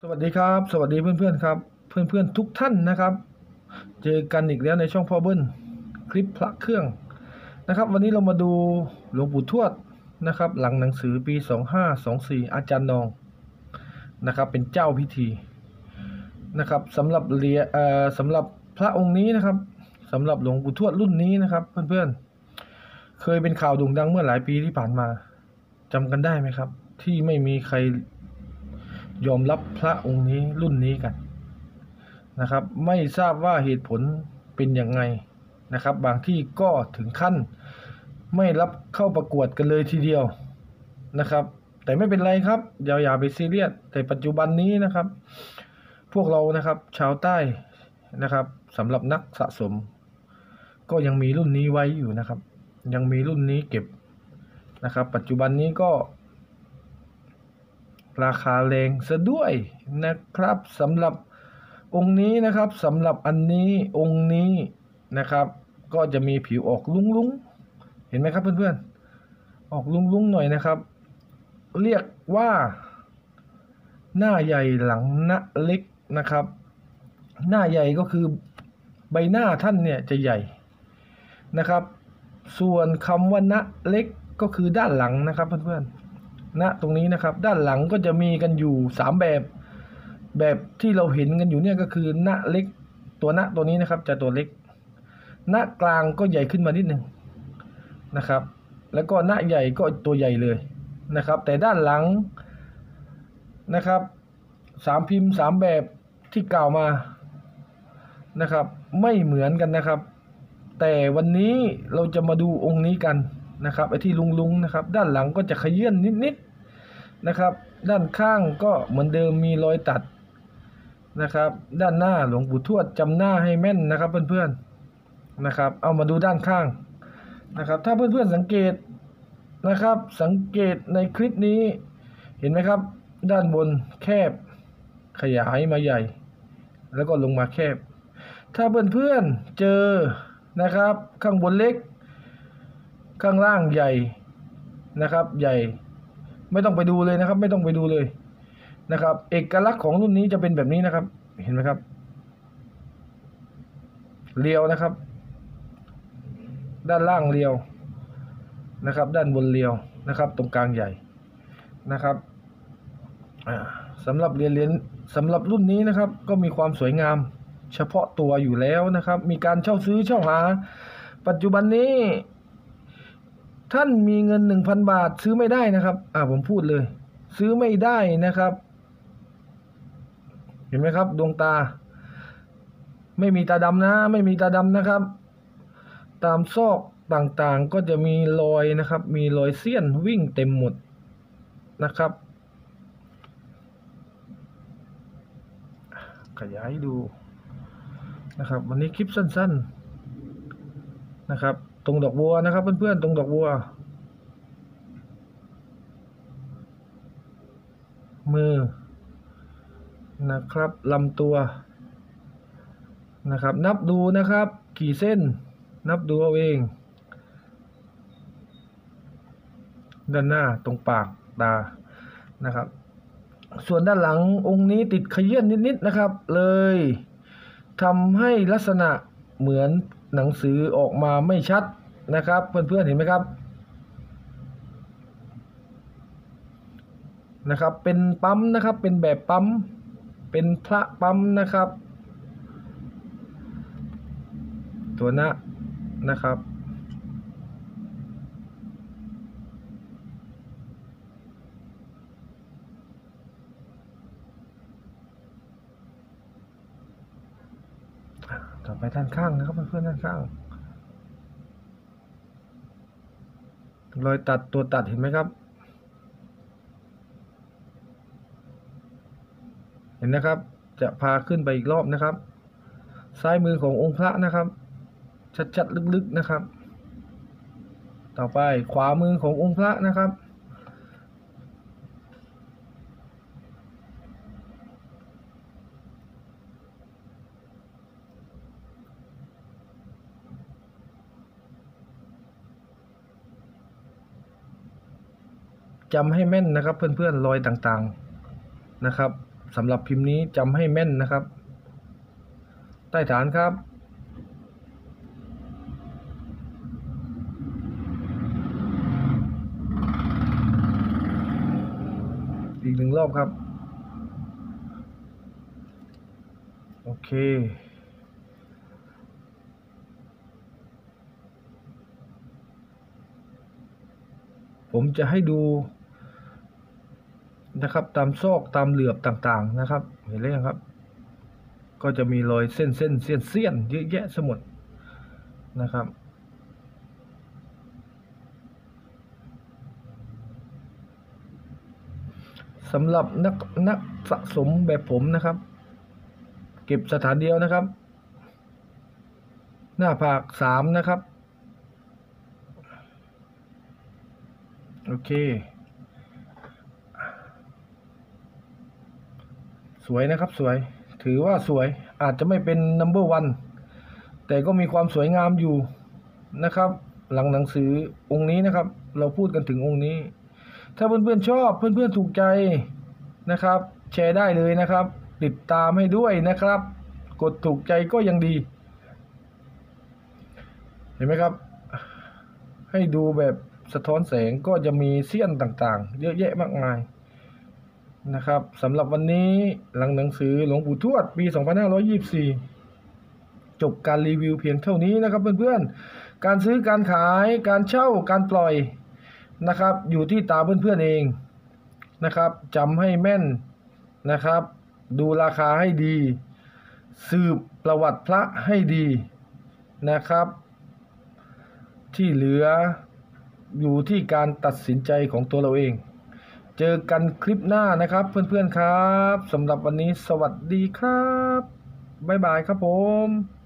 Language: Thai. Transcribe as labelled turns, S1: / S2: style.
S1: สวัสดีครับสวัสดีเพื่อนๆครับเพื่อนๆทุกท่านนะครับเจอกันอีกแล้วในช่องพ่อเบิ้ลคลิปพระเครื่องนะครับวันนี้เรามาดูหลวงปู่ทวดนะครับหลังหนังสือปี2524อาจารย์นองนะครับเป็นเจ้าพิธีนะครับสำหรับสำหรับพระองค์นี้นะครับสำหรับหลวงปู่ทวดรุ่นนี้นะครับเพื่อนๆเคยเป็นข่าวโด่งดังเมื่อหลายปีที่ผ่านมาจำกันได้ไหมครับที่ไม่มีใครยอมรับพระองค์นี้รุ่นนี้กันนะครับไม่ทราบว่าเหตุผลเป็นยังไงนะครับบางที่ก็ถึงขั้นไม่รับเข้าประกวดกันเลยทีเดียวนะครับแต่ไม่เป็นไรครับอย่าไปซีเรียสแต่ปัจจุบันนี้นะครับพวกเรานะครับชาวใต้นะครับสำหรับนักสะสมก็ยังมีรุ่นนี้ไว้อยู่นะครับยังมีรุ่นนี้เก็บนะครับปัจจุบันนี้ก็ราคาแรงซะด้วยนะครับสำหรับองค์นี้นะครับสำหรับอันนี้องค์นี้นะครับก็จะมีผิวออกลุ้งๆเห็นไหมครับเพื่อนๆออกลุ้งๆหน่อยนะครับเรียกว่าหน้าใหญ่หลังหน้าเล็กนะครับหน้าใหญ่ก็คือใบหน้าท่านเนี่ยจะใหญ่นะครับส่วนคำว่าหน้าเล็กก็คือด้านหลังนะครับเพื่อนๆณตรงนี้นะครับด้านหลังก็จะมีกันอยู่3แบบที่เราเห็นกันอยู่เนี่ยก็คือหน้าเล็กตัวหน้าตัวนี้นะครับจะตัวเล็กหน้ากลางก็ใหญ่ขึ้นมานิดนึงนะครับแล้วก็หน้าใหญ่ก็ตัวใหญ่เลยนะครับแต่ด้านหลังนะครับ3พิมพ์3แบบที่กล่าวมานะครับไม่เหมือนกันนะครับแต่วันนี้เราจะมาดูองค์นี้กันนะครับไอ้ที่ลุงนะครับด้านหลังก็จะขยื่นนิดๆนะครับด้านข้างก็เหมือนเดิมมีรอยตัดนะครับด้านหน้าหลวงปู่ทวดจำหน้าให้แม่นนะครับเพื่อนๆนะครับเอามาดูด้านข้างนะครับถ้าเพื่อนๆสังเกตนะครับสังเกตในคลิปนี้เห็นไหมครับด้านบนแคบขยายมาใหญ่แล้วก็ลงมาแคบถ้าเพื่อนๆเจอนะครับข้างบนเล็กข้างล่างใหญ่นะครับใหญ่ไม่ต้องไปดูเลยนะครับไม่ต้องไปดูเลยนะครับเอกลักษณ์ของรุ่นนี้จะเป็นแบบนี้นะครับเห็นไหมครับเรียวนะครับด้านล่างเรียวนะครับด้านบนเรียวนะครับตรงกลางใหญ่นะครับสำหรับสำหรับรุ่นนี้นะครับก็มีความสวยงามเฉพาะตัวอยู่แล้วนะครับมีการเช่าซื้อเช่าหาปัจจุบันนี้ท่านมีเงิน 1,000 บาทซื้อไม่ได้นะครับผมพูดเลยซื้อไม่ได้นะครับเห็นไหมครับดวงตาไม่มีตาดำนะไม่มีตาดำนะครับตามซอกต่างๆก็จะมีรอยนะครับมีรอยเสี้ยนวิ่งเต็มหมดนะครับขยายดูนะครับวันนี้คลิปสั้นๆนะครับตรงดอกบัวนะครับเพื่อนๆตรงดอกบัวมือนะครับลำตัวนะครับนับดูนะครับกี่เส้นนับดูเอาเองด้านหน้าตรงปากตานะครับส่วนด้านหลังองค์นี้ติดขยื่นนิดๆนะครับเลยทำให้ลักษณะเหมือนหนังสือออกมาไม่ชัดนะครับเพื่อนๆเห็นไหมครับนะครับเป็นปั๊มนะครับเป็นแบบปั๊มเป็นพระปั๊มนะครับตัวหน้านะครับต่อไปด้านข้างนะครับเพื่อนๆด้านข้างรอยตัดตัวตัดเห็นไหมครับเห็นนะครับจะพาขึ้นไปอีกรอบนะครับซ้ายมือขององค์พระนะครับชัดๆลึกๆนะครับต่อไปขวามือขององค์พระนะครับจำให้แม่นนะครับเพื่อนๆรอยต่างๆนะครับสำหรับพิมพ์นี้จำให้แม่นนะครับใต้ฐานครับอีก1 รอบครับโอเคผมจะให้ดูนะครับตามซอกตามเหลือบต่างๆนะครับเห็นไหมครับก็จะมีรอยเส้นเสี้ยนเยอะแยะสมุดนะครับสำหรับนักสะสมแบบผมนะครับเก็บสถานเดียวนะครับหน้าผาก3นะครับโอเคสวยนะครับสวยถือว่าสวยอาจจะไม่เป็น number 1แต่ก็มีความสวยงามอยู่นะครับหลังหนังสือองค์นี้นะครับเราพูดกันถึงองค์นี้ถ้าเพื่อนๆชอบเพื่อนๆถูกใจนะครับแชร์ได้เลยนะครับติดตามให้ด้วยนะครับกดถูกใจก็ยังดีเห็นไหมครับให้ดูแบบสะท้อนแสงก็จะมีเสี้ยนต่างๆเยอะแยะมากมายนะครับสำหรับวันนี้หลังหนังสือหลวงปู่ทวดปี2524จบการรีวิวเพียงเท่านี้นะครับเพื่อนๆการซื้อการขายการเช่าการปล่อยนะครับอยู่ที่ตาเพื่อนๆเองนะครับจำให้แม่นนะครับดูราคาให้ดีสืบประวัติพระให้ดีนะครับที่เหลืออยู่ที่การตัดสินใจของตัวเราเองเจอกันคลิปหน้านะครับเพื่อนๆครับสำหรับวันนี้สวัสดีครับบ๊ายบายครับผม